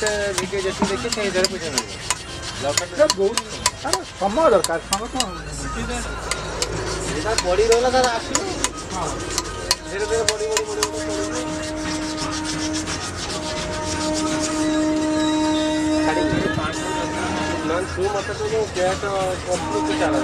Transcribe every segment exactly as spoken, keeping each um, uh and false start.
ଯେତେ ଭିକେ ଯେତିକି ଦେଖି ସେଇ ହିସାବରେ ପଇସା ମିଳିବ। ଲକ୍ଷେ ବହୁତ ଆରେ ସମୟ ଦରକାର ସମୟ କ'ଣ ଏଇଟା ବଢ଼ି ରହିଲା ତାର ଆସିବ। ହଁ ଧୀରେ ଧୀରେ ବଢ଼ି ବଢ଼ି ବଢ଼ି ବଢ଼ି ଛାଡ଼ିକି ନହେଲେ ତୁ ମୋତେ ତ ଯେଉଁ କ୍ୟାଟ୍ କରୁଥିଲୁ ତୁ ଚାଲ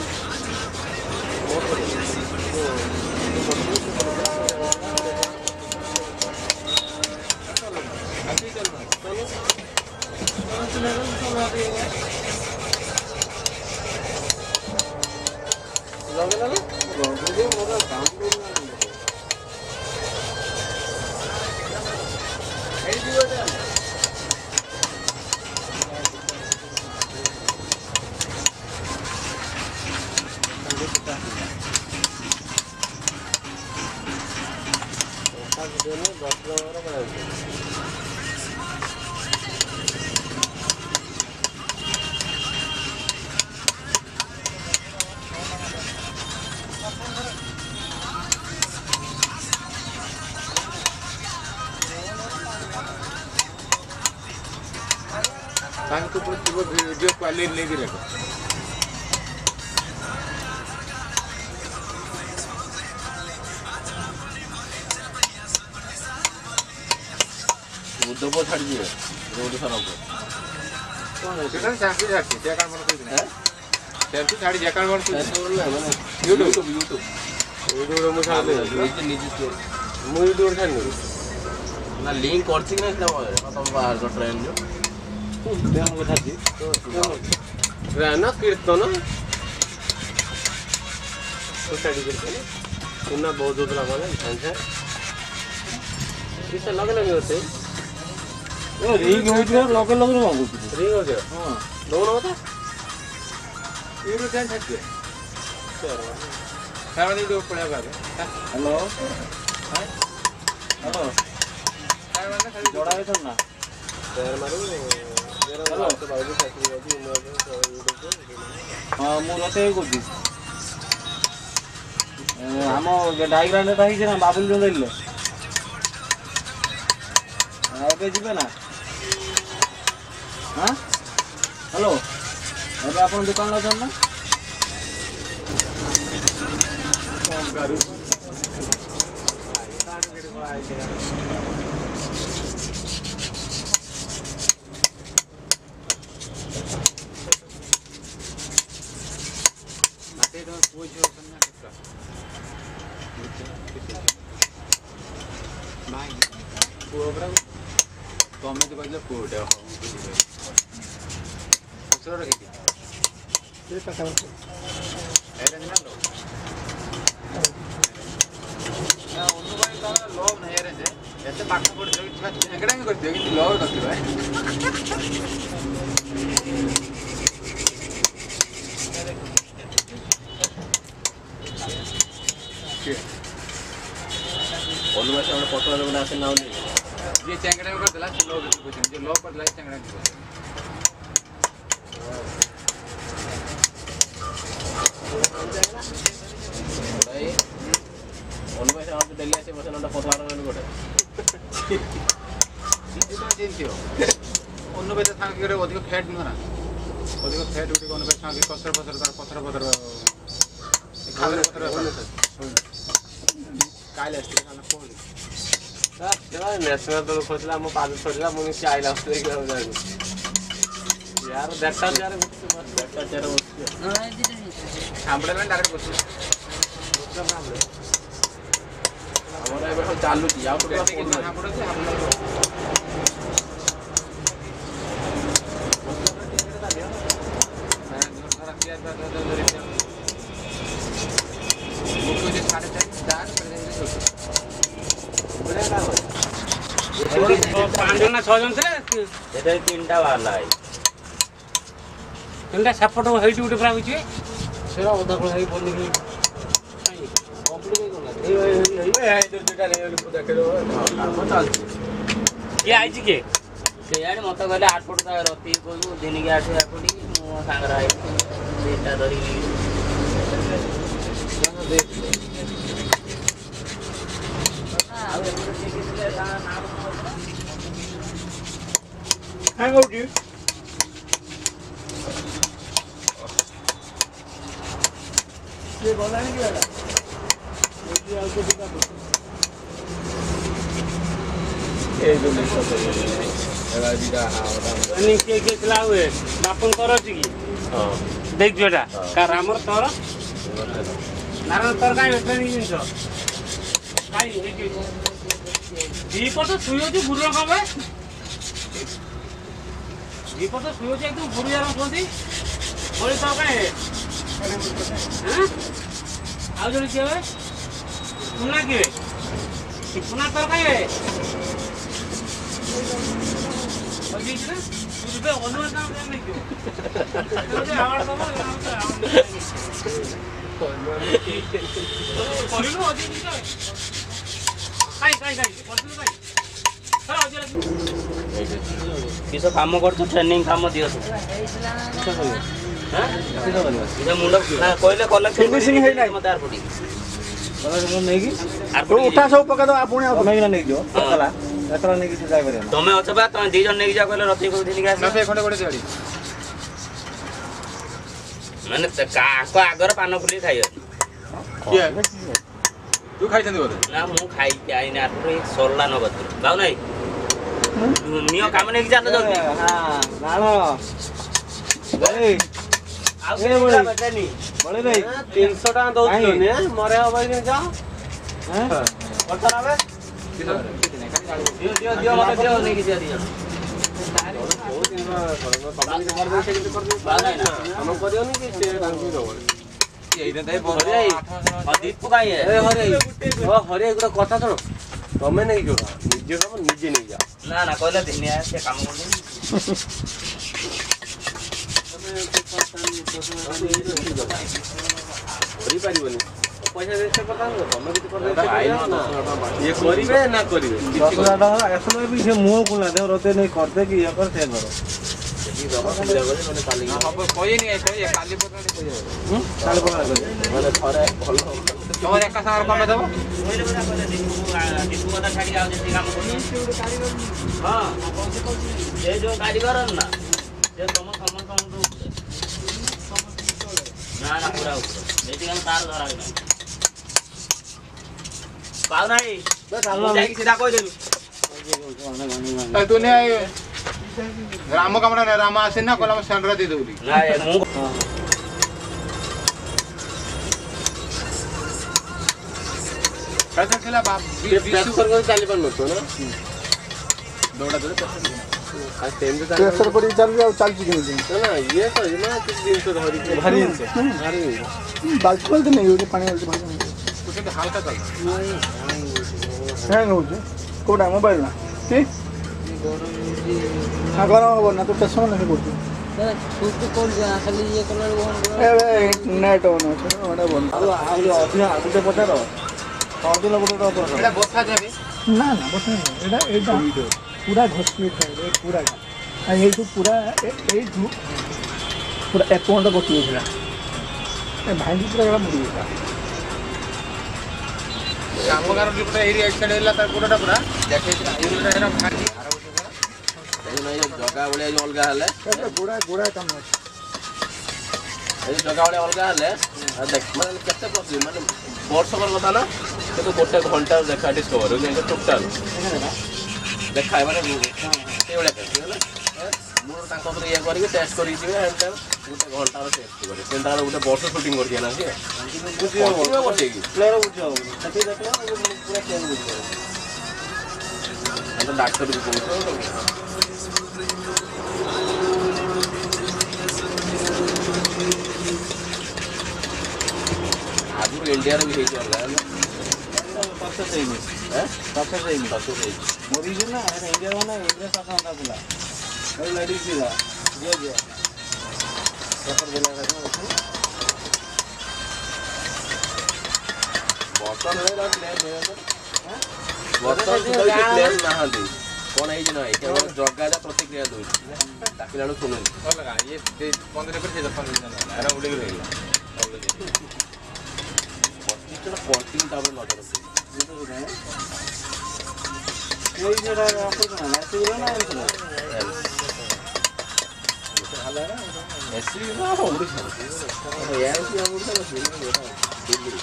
ଲଗେଇଲା ନା ମୋର କାମ ହେଇଯିବ ଏଇଟା। ଦଶ ଟଙ୍କାର କରାଯାଉଛି। ତାଙ୍କୁ ଥିବ ଭିଡ଼ିଓ କ୍ୱାଲିଟି ନେଇକି ରେଖ ଉଦ୍ଧବ ଛାଡ଼ିଯିବେ ରୋଡ଼ ସାରା ଉପରେ ସେଟା ଚାଷୀ ଛାଡ଼ିଛି ସେ କାରଣ କହିଛି ସେମିତି ଛାଡ଼ି ଯେ କାରଣ ମାନେ ୟୁଟ୍ୟୁବ୍ ୟୁଟ୍ୟୁବ୍ ୟୁଟ୍ୟୁବ୍ ୟୁଟ୍ୟୁବ୍ରେ ମୁଁ ଛାଡ଼ି ନିଜେ ନିଜେ ମୁଁ ୟୁଟ୍ୟୁବ୍ରେ ଛାଡ଼ିନି ନା ଲିଙ୍କ୍ କରିଛି କି ନା ତମ ବାହାର ଟ୍ରେନ୍ରେ ଛାଡ଼ିଛି ଟ୍ରେନ୍ କୀର୍ତ୍ତନ ଛାଡ଼ି କୀର୍ତ୍ତନ ସୁନା ବହୁତ ହେଉଥିଲା ମାନେ ସାଙ୍ଗେ କିଛି ଲଗେଇ ଲଗେଇ ଅଛି ରିଙ୍ଗ ହେଉଛି ଲଗେ ଲଗେ ମଙ୍ଗୁଛି ରିଙ୍ଗ ହେଉଛି ହଁ ଦଉନ କଥା ୟୁଟ୍ୟୁବ୍ ଚ୍ୟାନେଲ୍ ଛାଡ଼ିଦିଏ ସେମାନେ ୟୁଟ୍ୟୁବ୍ ପଳେଇବା ଭାବେ ହ୍ୟାଲୋ ହ୍ୟାଲୋ ଜଡ଼ା ହେଇଥାଉ ନା ହଁ ମୁଁ ରୋଷେଇ କରୁଛି ଆମ ଡାଇଗ୍ରାମଟା ହେଇଛି ନା ବାବୁଲ ଯେଉଁ ଦେଇଥିଲେ ଏବେ ଯିବେ ନା ହଁ ହ୍ୟାଲୋ ଏବେ ଆପଣ ଦୋକାନରେ ଅଛନ୍ତି ନା ପୁଅ ପରା ତମେ ତ କହିଲେ ପୁଅଟେ ହଉ ଶ୍ୱଶୁର ରଖିଛି ଅନୁବାଇ ତମର ଲଭ୍ ନାହିଁ ଆରେ ଯେ ଏତେ ପାଠ ପଢ଼ିଛ ଝଗଡ଼ା ବି କରିଥିବ କିନ୍ତୁ ଲଭ୍ ନଥିବ ଅନୁବାଦ ଗୋଟେ ପଟୁଆ ଗୋଟେ ଆସେ ନା ଯିଏ ଚାଙ୍ଗଡ଼ା କରିଦେଲା ସେ ଲଭ୍ କିଛି ବୁଝିନି ଯିଏ ଲଭ୍ କରିଦେଲା ସେ ଚାଙ୍ଗଡ଼ା କିଛି ଅନୁବାଦ ଡେଲି ଆସେ ବସେ ଗୋଟେ ପଟୁଆ ଗୋଟେ ଜିନିଥିବ ଅନୁବାଦ ସାଙ୍ଗେ ଗୋଟେ ଅଧିକ ଫ୍ୟାଟ୍ ନୁହଁ ନା ଅଧିକ ଫ୍ୟାଟ୍ ଗୋଟେ ଅନୁବାଦ ସାଙ୍ଗେ କସର ପଥର ତାର ପଥର ପଥର ଖାଲି ପଥର କାଲି ଆସିଥିଲେ କାଲି ପହଞ୍ଚି ନ୍ୟାସନାଲ ଦଳ ଖୋଜିଲା ମୋ ପାଦ ଛଡ଼ିଲା ମୁଁ ସେ ଆଇଲା यार देखता यार देखता चेहरा बसुଛି ସାମ୍ବଡେ ମାନେ ଡାଇରେକ୍ଟ ବସୁଛି ଆମର ଏବେ ସବୁ ଚାଲୁଛି ଆଉ ଗୋଟେ ସାମ୍ବଡେ ଅଛି ଆମର पाँच जन छः जन थे तीनटा बाहर तीनटा सेपट है गोटे पूरा बुझे से अधा खड़ा है बोल किए आई किए सीआड़े मत कहले आठ फुट रति कहू दिन की आठ आठ फुट मो सांगर दुईटा धरिक hang out you. ये बोला नहीं क्या? ये आपको दिखा दो। ये जो लिखा था ये एगा दिखा हाँ बता। नहीं के के चलावे नापन करो छी हाँ देख जोटा का रामर तोर नारायण तोर काई ट्रेनिंग जिंस काई एके दीपट सुयो जी बुरो कबे दीपट सुयो जी एकदम बुरो यार कोंती बोले तो काई हां आउ जणी के बे सुना के सुना तोर काई अजी ना तू बे अनुमान काम नहीं क्यों मुझे आवाज दो କରିଲୁ ଅଜି କିଛି କାଇ କାଇ କାଇ କରିଲୁ କାଇ ସର ଅଜି କିସ କାମ କରୁଛ ଟ୍ରେନିଂ କାମ ଦିଅ ତୁ ହାଁ ମୁଣ୍ଡ ନା କହିଲେ କଲେକ୍ସନ ଫିନିସିଂ ହେଇ নাই ମତେ ଆରପଟି କଲେକ୍ସନ ନେଇକି ଆରପଟି ଉଠା ସବୁ ପକା ଦବା ପୁଣି ଆଉ ତମେ ନେଇକି ଯିବ ଏକଲା ଏକଲା ନେଇକି କିଛି ଯାଇ ପାରିବ ତମେ ଅଛ ବା ତମେ ଦି ଜଣ ନେଇକି ଯା କହିଲେ ରତି କୋଉଠି ନେଇକି ଆସ ନବେ ଖଣ୍ଡେ ଗୋଟେ ଦିଆଡି ମାନେ କାଙ୍କ ଆଗର ପାନ ଫୁଲି ଖାଇବ କିଏ ତୁ ଖାଇଛନ୍ତି ବୋଧେ ନା ମୁଁ ଖାଇକି ଆଇନି ଆରପଟେ ସରିଲା ନଗଦ ଯାଉ ନାହିଁ ନିଅ କାମ ନେଇକି ଯାତ ଜଲ୍ଦି ହଁ ନାଳ ଏଇ ଆଉ କେତେ ବଳା ବେଟାନି ବଳେ ଭାଇ ତିନିଶହ ଟଙ୍କା ଦଉଛନ୍ତି ମରେ ହବ କି ଯା हैं କଥା ନାବେ ଦିଅ ଦିଅ ଦିଅ ମତେ ଦିଅ ନେଇକି ଦିଅ ଦିଅ हम करियोनी कि से तांकु दबो ଏଇଟା ଦେଇ ହରି ଆଉ ଦୀପ କାଇଁ ए हरे ओ हरे गुडा कथा सुनो तमे नै जो निजे काम निजे नै जा ନା ନା କହିଲେ ଦିନିଆ ସେ କାମ କରୁନି करि पारिबनी पैसा देसे पता न तमे किछ कर दे ये करिवे ना करिवे दस हजार टका एसलो भी से मुंह खुला दे रते नहीं करते कि ये कर से करो ସେଠି ଦବା ସୁବିଧା କରି ମାନେ କାଲି ହବ କହିନି କହି କାଲି ପର୍ଯ୍ୟନ୍ତ କହିବ ହୁଁ କାଳେ ପକା କରି ମାନେ ଥରେ ଭଲ ତମର ଏକା ସାଙ୍ଗରେ କମେ ଦବ କହିଲେ ପରା କହିଲେ ଦୀପୁ ଦୀପୁ କଥା ଛାଡି ଆଉ ଯେତିକି କାମ କରୁଛନ୍ତି ହଁ ସେ ଯୋଉ କାରିଗର ନା ସେ ତମ ସମସ୍ତଙ୍କୁ ନା ନା ପୁରା ଉପରେ ଏଠି କାମ ତାର ଧରା ନାହିଁ ପାଉ ନାହିଁ ଯାଇକି ସିଧା କହିଦେଲୁ ତୁ ନେ ରାମ କାମଟା ନେ ରାମ ଆସେ ନା କହିଲା ସେଣ୍ଡରା ଦେଇ ଦଉଲି ନାଇଁ ମୁଁ कैसा खेला बाप प्रेशर कर चाली पर नतो ना दौड़ा दौड़े आ टाइम पे प्रेशर पड़ी चल जाओ चल चुके हैं ना ये तो ना कुछ दिन से धरी भारी से भारी बाल्टी खोल दे नहीं होती पानी वाली भारी कुछ हल्का चल हैंग हो जे कोडा मोबाइल ना की हां गरम हो ना तो टेंशन नहीं करती तू तो कौन जाना खाली ये कलर वो ए नेट ऑन है ओडा बंद अब आगे अधिक आगे पचार और दिन गोटे ऑपरेशन एटा बसा जाबे ना ना बस नहीं एटा एटा पूरा घोषित है पूरा आ ये तो पूरा ए ए पूरा अकाउंट गोटी होला ए भाई पूरा गला मुड़ी होता कामगार जो पूरा एरिया एक्सीडेंट होला तार गोटा पूरा देखे एरिया एरा भागी आरो गोटे नहीं जगह बड़े अलगा हले ए पूरा पूरा काम है ए जगह बड़े अलगा हले देख माने केते प्रॉब्लम माने वर्षकर कथा ना तो गोटे घंटा देखा डिस्कवर हो जाए टोटल देखा माने ए बड़े कहला मोर ताको पर ये करी टेस्ट करी दिबे एंड गोटे घंटा रो टेस्ट करी सेंटा गोटे वर्ष शूटिंग कर दिया ना के बुझियो बोटे की प्लेयर बुझो सती देखला पूरा खेल बुझो हम डॉक्टर भी बोलतो आगु इंडिया रे भी हे चल सक्सेस ହେଇନି हैं सक्सेस ହେଇନି सक्सेस है मोरी जे ना इंडिया वाला इंडिया का काम था ए लेडीज थी जे जे पेपर देला का बर्तन रे ला प्लेन है बर्तन तो प्लेन ना हदी कोन है जे नहीं केवल जगह जा प्रतिक्रिया दो ताकि लाडू सुनो लगा ये पंद्रह पर से पंद्रह दिन एरा उड़े गइला चलो फोर्टीन टावर नजर से ये तो है कोई जरा आपको ना मैसेज ना ଏସି ନା ଓଡ଼ିଶା ଏସି ଓଡ଼ିଶା ଦିଲ୍ଲୀ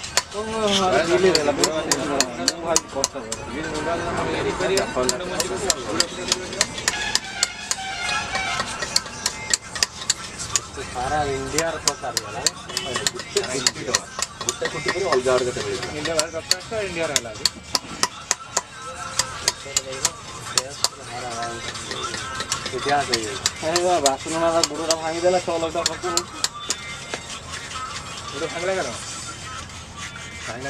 सारा इंडिया प्रचार ଗୋଟେ କୋଟି ପରେ ଅଲଗା ଆଡ଼େ କେତେ ମିଳିବ इंडिया बाहर कप्तान इंडिया रहला इतिहास है ये बाथरूम वाला गुरुरा भांगी देला छह लाख टका खर्च गुड़ भांगला करो भांगला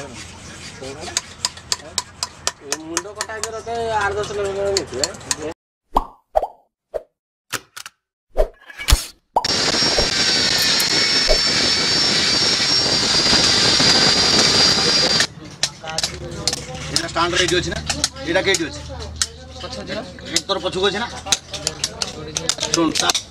करो मुंड कटा के रखे आठ दस लाख मिलते स्टैंड रेडी अछि ना एटा केडी अछि तोर पछु अछि ना सुन